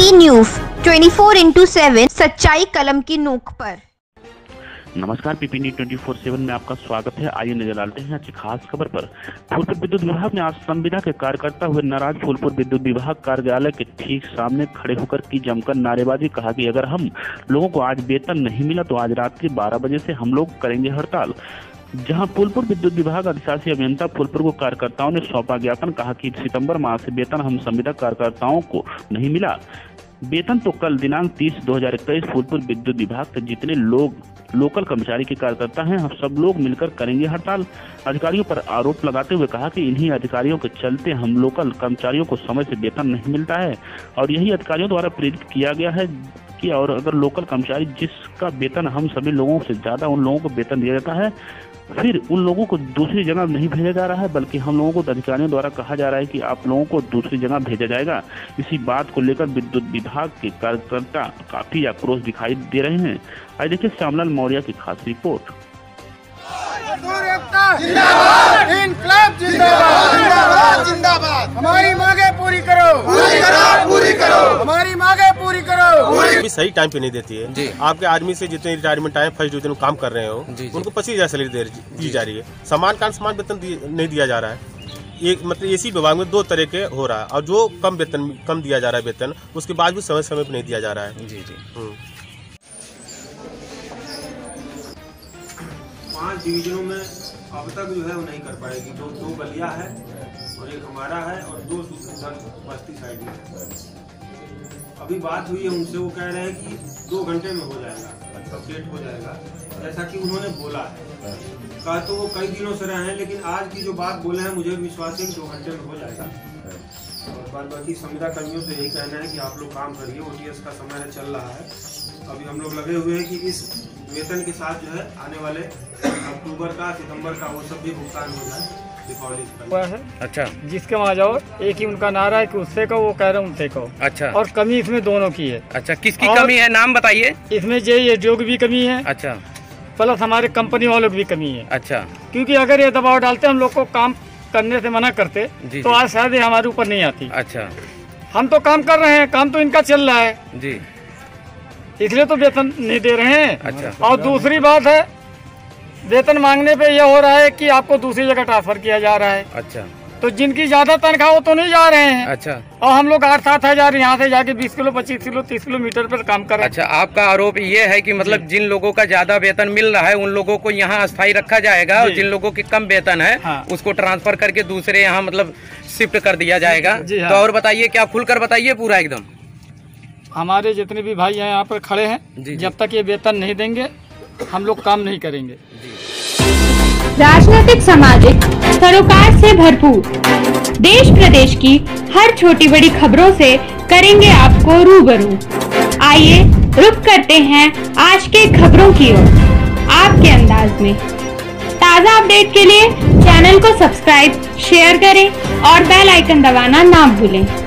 PP news 24/7 सच्चाई कलम की नोक पर। नमस्कार, पीपी न्यूज 24/7 में आपका स्वागत है। आइए नजर डालते हैं आज की खास खबर पर। फूलपुर विद्युत विभाग ने आज संविदा के कार्यकर्ता हुए नाराज फूलपुर विद्युत विभाग कार्यालय के ठीक सामने खड़े होकर की जमकर नारेबाजी। कहा कि अगर हम लोगों को आज वेतन नहीं मिला तो आज रात्रि 12 बजे से हम लोग करेंगे हड़ताल। जहां फूलपुर विद्युत विभाग अधिशासी अभियंता फूलपुर को कार्यकर्ताओं ने सौंपा ज्ञापन। कहा कि सितंबर माह से वेतन हम संविदा कार्यकर्ताओं को नहीं मिला। वेतन तो कल दिनांक 30/2021 फूलपुर विद्युत विभाग के जितने लोग लोकल कर्मचारी के कार्यकर्ता हैं, हम सब लोग मिलकर करेंगे हड़ताल। अधिकारियों पर आरोप लगाते हुए कहा कि इन्हीं अधिकारियों के चलते हम लोकल कर्मचारियों को समय से वेतन नहीं मिलता है और यही अधिकारियों द्वारा प्रेरित किया गया है कि और अगर लोकल कर्मचारी जिसका वेतन हम सभी लोगों से ज्यादा उन लोगों को वेतन दिया जाता है, फिर उन लोगों को दूसरी जगह नहीं भेजा जा रहा है, बल्कि हम लोगों को अधिकारियों द्वारा कहा जा रहा है कि आप लोगों को दूसरी जगह भेजा जाएगा। इसी बात को लेकर विद्युत विभाग के कार्यकर्ता काफी आक्रोश दिखाई दे रहे हैं। आज देखिए श्यामलाल मौर्य की खास रिपोर्ट। इनकलाब जिंदाबाद जिंदाबाद। हमारी मांगे पूरी करो, पूरी करो, हमारी मांगे पूरी करो। सही टाइम पे नहीं देती है जी। आपके आदमी से जितने रिटायरमेंट टाइम फर्स्ट डिवीजन में काम कर रहे हो उनको 25,000 सैलरी दी जा रही है। समान काम समान वेतन नहीं दिया जा रहा है। एक मतलब इसी विभाग में 2 तरह के हो रहा है और जो कम दिया जा रहा है वेतन, उसके बाद भी समय समय पर नहीं दिया जा रहा है। जी जी। 5 डिवीजनों में अब तक जो है वो नहीं कर पाएगी। 2 गलियां है और एक हमारा है और 2 बस्ती साइड में है। अभी बात हुई है उनसे, वो कह रहे हैं कि 2 घंटे में हो जाएगा, कंप्लीट हो जाएगा, ऐसा कि उन्होंने बोला है। कहा तो वो कई दिनों से रहे हैं, लेकिन आज की जो बात बोले हैं मुझे विश्वास है कि 2 घंटे में हो जाएगा। और बाद बाकी संविदा कर्मियों से यही कहना है कि आप लोग काम करिए। OTS का समय है, चल रहा है। अभी हम लोग लगे हुए हैं कि इस वेतन के साथ जो है आने वाले अक्टूबर का, सितंबर का वो सब भी भुगतान हो जाए। दीपावली अच्छा, जिसके वहाँ जाओ एक ही उनका नारा है कि उससे कहो, वो कह रहे हैं उनसे कहो। अच्छा, और कमी इसमें दोनों की है। अच्छा, किसकी कमी है, नाम बताइए। इसमें जो भी कमी है। अच्छा, प्लस हमारे कंपनी वालों की भी कमी है। अच्छा, क्योंकि अगर ये दबाव डालते हम लोग को काम करने से मना करते तो आज शायद ये हमारे ऊपर नहीं आती। अच्छा, हम तो काम कर रहे हैं, काम तो इनका चल रहा है जी, इसलिए तो वेतन नहीं दे रहे हैं। अच्छा, और दूसरी बात है, वेतन मांगने पे यह हो रहा है कि आपको दूसरी जगह ट्रांसफर किया जा रहा है। अच्छा, तो जिनकी ज्यादा तनख्वाह वो तो नहीं जा रहे हैं। अच्छा, और हम लोग 8-7 हजार यहाँ से जाके 20 किलो 25 किलो 30 किलोमीटर पर काम कर रहे हैं। अच्छा, आपका आरोप ये है कि मतलब जिन लोगों का ज्यादा वेतन मिल रहा है उन लोगों को यहाँ अस्थायी रखा जाएगा और जिन लोगों की कम वेतन है उसको ट्रांसफर करके दूसरे यहाँ मतलब शिफ्ट कर दिया जाएगा। तो और बताइए, क्या खुलकर बताइए पूरा एकदम। हमारे जितने भी भाई हैं यहाँ पर खड़े हैं, जब तक ये वेतन नहीं देंगे हम लोग काम नहीं करेंगे। राजनीतिक सामाजिक सरोकार से भरपूर देश प्रदेश की हर छोटी बड़ी खबरों से करेंगे आपको रूबरू। आइए रुक करते हैं आज के खबरों की ओर आपके अंदाज में। ताज़ा अपडेट के लिए चैनल को सब्सक्राइब, शेयर करें और बेल आइकन दबाना ना भूलें।